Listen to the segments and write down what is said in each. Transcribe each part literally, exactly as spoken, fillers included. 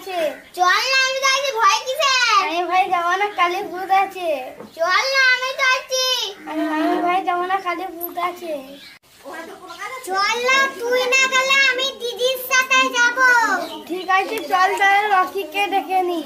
আছে। চল না, আমি তো আছি, ভয় কিসে? আমি ভাই যাবো না, কালী ভূত আছে। চল না, আমি তো আছি। আমি ভাই যাবো না, কালী ভূত আছে। চল না, তুই না গেলে আমি দিদির সাথে যাব। ঠিক আছে চল, তাহলে রকিকে ডেকে নি।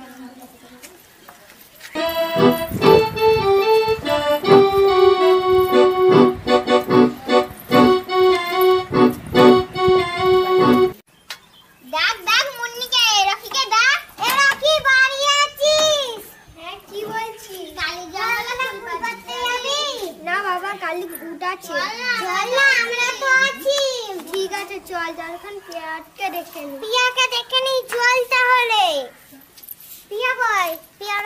ডাক ডাক মুন্নিকে, রকিকে ডাক। এ রকি, বাড়ি আছিস? হ্যাঁ, কি বলছিস? কালী জঙ্গলে ফুল পাড়তে যাবি? না বাবা, কালী ভূত আছে। চল না, আমরা তো আছি। ঠিক আছে চল, যখন পিয়াকে দেখে নি। পিয়াকে দেখে নি, চল তাহলে। পিয়া কই? পিয়ার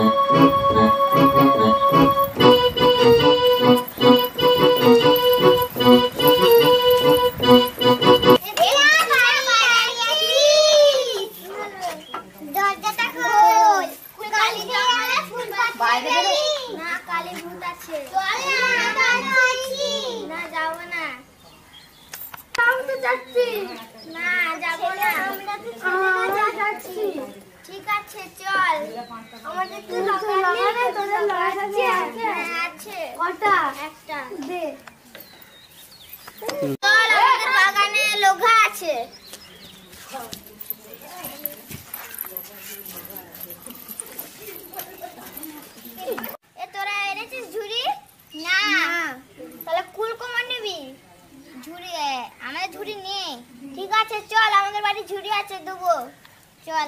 দরজাটা খোল। কালী জঙ্গলে ফুল পাড়তে যাবি? না, কালী ভূত আছে। চল না, আমরা আছি। না, যাব না। আমি তো যাচ্ছি। না, যাব না, আমরা তো ছেলেরা যাচ্ছি। ঠিক আছে চল। আমাদের তো লাগানে তোদের লাগাচ্ছে আছে। হ্যাঁ আছে। কটা? একটা। দে। চল, আমাদের বাগানে লগা আছে। এ তোরা এনেছিস ঝুড়ি? না। তাহলে কুল কমান নিবি? ঝুড়ি, আমাদের ঝুড়ি নেই। ঠিক আছে চল, আমাদের বাড়ি ঝুড়ি আছে, দেবো। চল।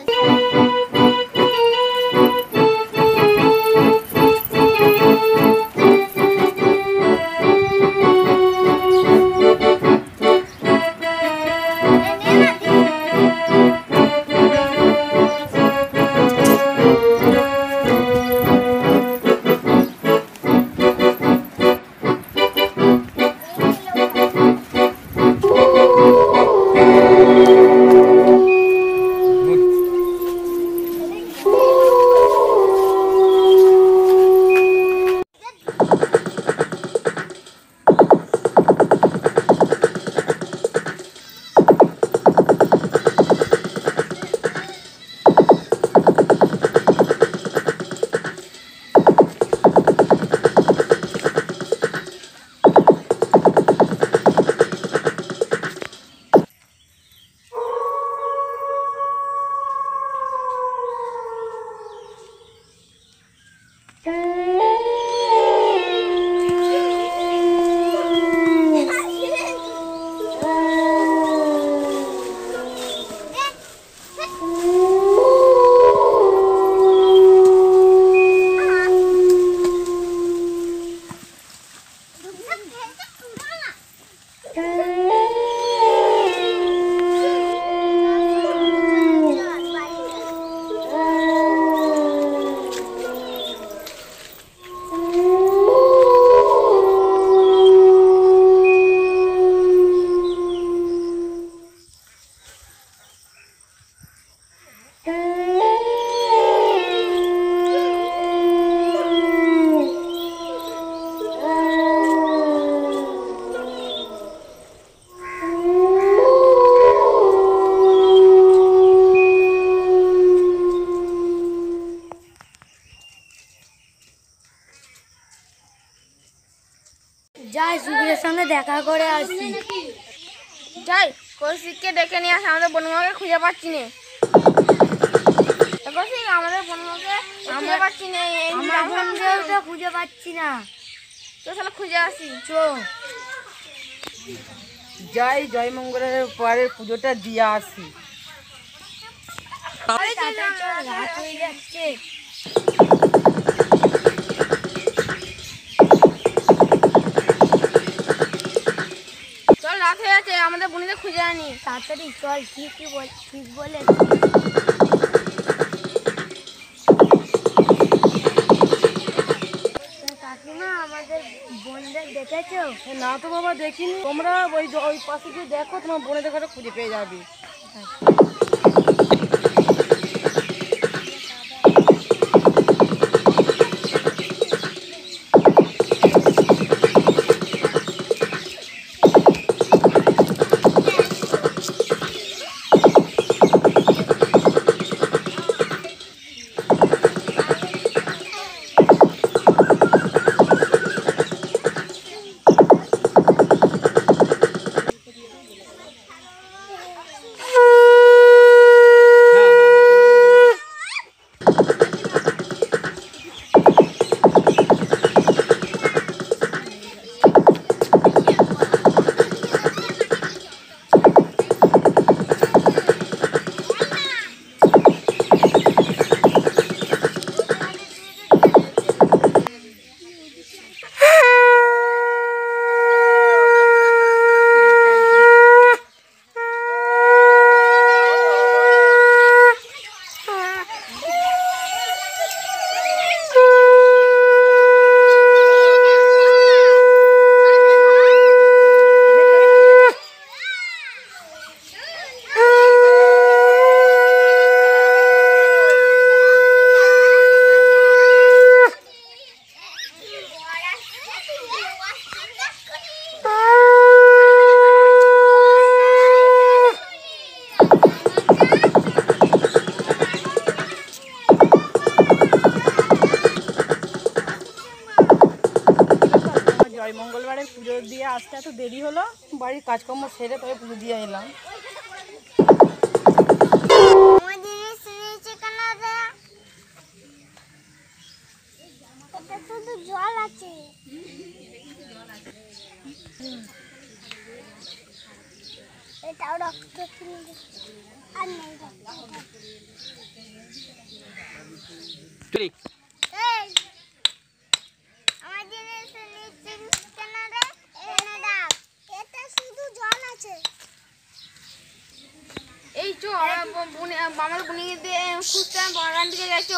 যাই, সুবীরের সঙ্গে দেখা করে আসি। যাই, কৌশিককে ডেকে নিয়ে আসি, আমাদের বনমাকে খুঁজে পাচ্ছি না। কৌশিক, আমাদের বনমাকে খুঁজে পাচ্ছি না। আমার বনকেও তো খুঁজে পাচ্ছি না। তো তাহলে খুঁজে আসি। চো যাই, জয়মঙ্গলের পরের পুজোটা দিয়ে আসি। রাত হয়ে যাচ্ছে। চল, রাত হয়ে যাচ্ছে, আমাদের বোনকে খুঁজে আনি। তাড়াতাড়ি চল। ঠিকই বল, ঠিক বলে। কাকিমা, আমাদের বোনদের দেখেছো? না তো বাবা, দেখিনি। তোমরা ওই ওই পাশে গিয়ে দেখো, তোমার বোনেদের ঘরে খুঁজে পেয়ে যাবে। হয়। মঙ্গলবারে পুজো দিয়ে আসতে এত দেরি হলো, বাড়ির কাজকর্ম সেরে তবে পুজো দিয়ে এলাম। শুধু জল আছে, এটাও রক্ত আর নেই আমার জিনিস কেন রে? এনে দাও, এটা শুধু জল আছে। এই চো আমরা বুনি আমার বুনি দিয়ে খুঁজতে বাগান দিকে গেছো।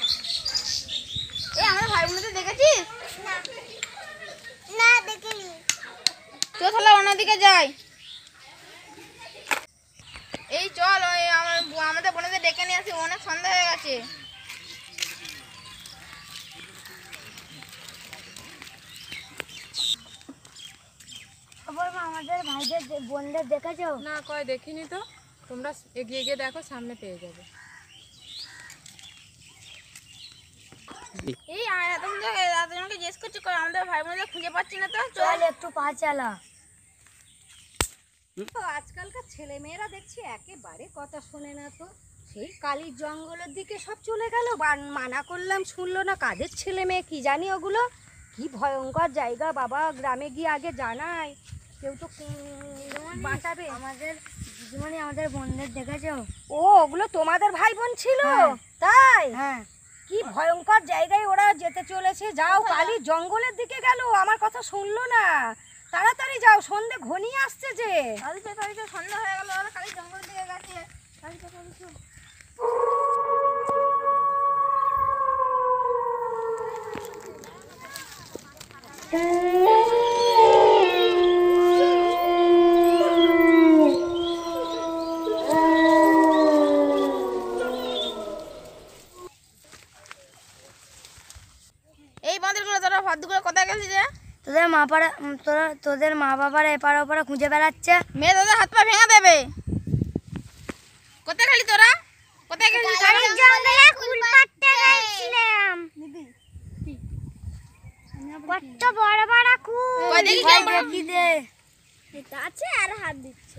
এই আমরা ভাই বোনদের দেখেছিস? না না দেখিনি। চো তাহলে অন্যদিকে যাই। এই চল ওই আমার আমাদের বোনদের ডেকে নিয়ে আসি, অনেক সন্ধ্যা হয়ে গেছে। আমাদের ভাইদের বোনদের দেখেছো? না কয় দেখিনি তো, তোমরা এগিয়ে গিয়ে দেখো, সামনে পেয়ে যাবে। এই এতজনকে এতজনকে জিজ্ঞেস করছি কই আমাদের ভাই বোনদের খুঁজে পাচ্ছি না তো। চল একটু পা চালা। আজকালকার ছেলে মেয়েরা দেখছি একেবারে কথা শোনে না তো, সেই কালির জঙ্গলের দিকে সব চলে গেল। মানা করলাম শুনলো না, কাদের ছেলে মেয়ে কি জানি ওগুলো। কি ভয়ঙ্কর জায়গা বাবা, গ্রামে গিয়ে আগে জানাই, কেউ তো বাঁচাবে। আমাদের দিদিমণি আমাদের বোনদের দেখেছো? ও ওগুলো তোমাদের ভাই বোন ছিল? হ্যাঁ। তাই? হ্যাঁ। কি ভয়ঙ্কর জায়গায় ওরা যেতে চলেছে। যাও, কালির জঙ্গলের দিকে গেল, আমার কথা শুনলো না। তাড়াতাড়ি যাও, সন্ধে ঘনিয়ে আসছে যে। কালকে কালকে সন্ধ্যা হয়ে গেল, ওরা কালি জঙ্গলের দিকে গেছে। কালকে কালকে এই বাঁদরগুলো তোরা ভাদ্রগুলো কোথায় গেছিস রে? তোদের মা পাড়া তোরা তোদের মা বাবারা এপার ওপারে খুঁজে বেড়াচ্ছে। মেয়ে তোদের হাত পা ভেঙে দেবে। কোথায় গেলি তোরা? কোথায় গেছিস? জঙ্গলে কুল পাড়তে গেছিলাম। কত বড় বড় কুল। কই দেখি ভাই কেমন? দেখি দে। এটা আছে আর হাত দিচ্ছে।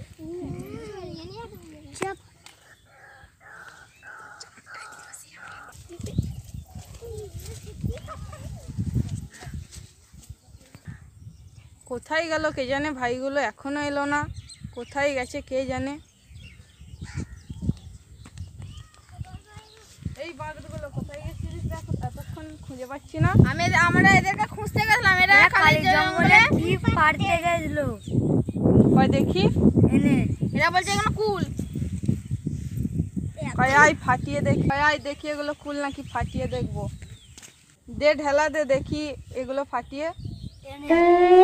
চুপ। কোথায় গেল কে জানে, ভাইগুলো এখনো এলো না, কোথায় গেছে কে জানে। এই বাঁদরগুলো কোথায় গেছিস দেখো, এতক্ষণ খুঁজে পাচ্ছি না। আমি আমরা এদেরকে খুঁজতে গেছিলাম, এরা এরা কালি কালী জঙ্গলে জঙ্গলে কি পাড়তে গেছিল? কয় দেখি, এনে এরা বলছে এগুলো কুল। কয় আয় ফাটিয়ে দেখি, কয় আয় দেখি এগুলো কুল নাকি ফাটিয়ে দেখবো। দে ঢেলা দে দেখি এগুলো ফাটিয়ে। এনে